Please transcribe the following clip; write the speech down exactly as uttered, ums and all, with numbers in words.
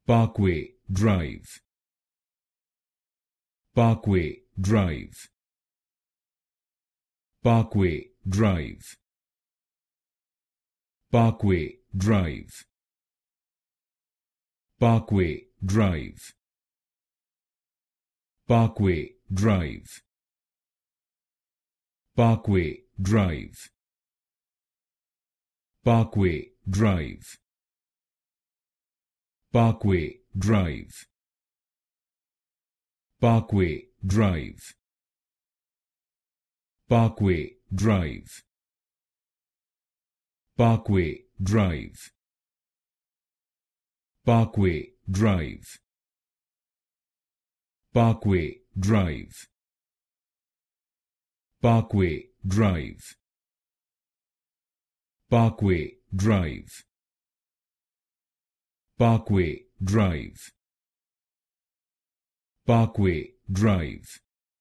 Parkway Drive, Parkway Drive, Parkway Drive, Parkway Drive, Parkway Drive, Parkway Drive, Parkway Drive, Parkway Drive, Parkway Drive, Parkway Drive, Parkway Drive, Parkway Drive, Parkway Drive, Parkway Drive, Parkway Drive, Parkway Drive, Parkway Drive, Parkway Drive,